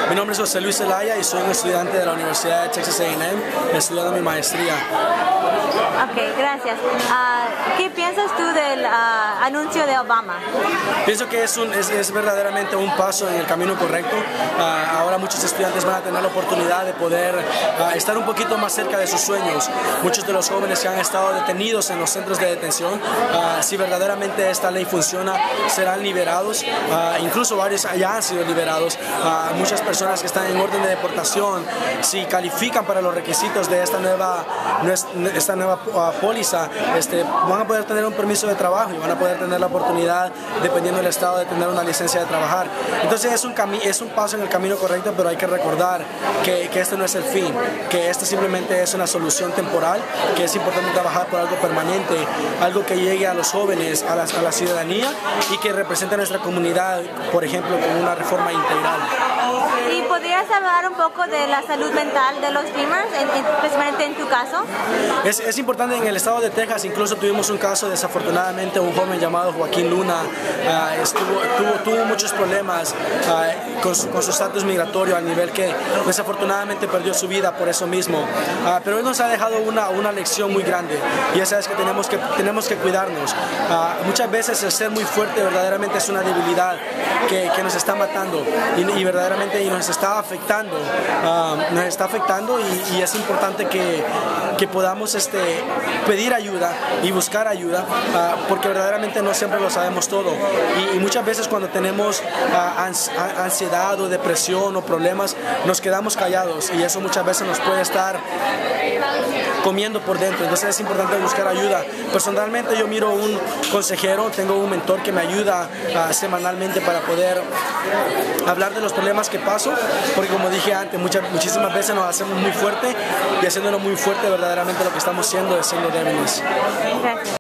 Mi nombre es José Luis Zelaya y soy un estudiante de la Universidad de Texas A&M estudiando mi maestría. Ok, gracias. ¿Qué piensas tú del anuncio de Obama? Pienso que es verdaderamente un paso en el camino correcto. Ahora muchos estudiantes van a tener la oportunidad de poder estar un poquito más cerca de sus sueños. Muchos de los jóvenes que han estado detenidos en los centros de detención, si verdaderamente esta ley funciona, serán liberados. Incluso varios ya han sido liberados. Muchas personas que están en orden de deportación, si califican para los requisitos de esta nueva póliza, van a poder tener un permiso de trabajo y van a poder tener la oportunidad, dependiendo del estado, de tener una licencia de trabajar. Entonces es un paso en el camino correcto, pero hay que recordar que este no es el fin, que esto simplemente es una solución temporal, que es importante trabajar por algo permanente, algo que llegue a los jóvenes, a la ciudadanía y que represente a nuestra comunidad, por ejemplo, con una reforma integral. ¿Y podrías hablar un poco de la salud mental de los Dreamers, especialmente en tu caso? Es importante. En el estado de Texas incluso tuvimos un caso, desafortunadamente, un joven llamado Joaquín Luna tuvo muchos problemas con su estatus migratorio, al nivel que desafortunadamente perdió su vida por eso mismo. Pero él nos ha dejado una lección muy grande, y esa es que tenemos que cuidarnos. Muchas veces el ser muy fuerte verdaderamente es una debilidad que nos está matando y verdaderamente nos está afectando, y es importante que podamos pedir ayuda y buscar ayuda, porque verdaderamente no siempre lo sabemos todo, y muchas veces cuando tenemos ansiedad o depresión o problemas nos quedamos callados, y eso muchas veces nos puede estar comiendo por dentro. Entonces es importante buscar ayuda. Personalmente yo miro un consejero, tengo un mentor que me ayuda semanalmente para poder hablar de los problemas que paso, porque como dije antes, muchísimas veces nos hacemos muy fuerte, y haciéndolo muy fuerte verdaderamente lo que estamos haciendo es siendo débiles. Gracias.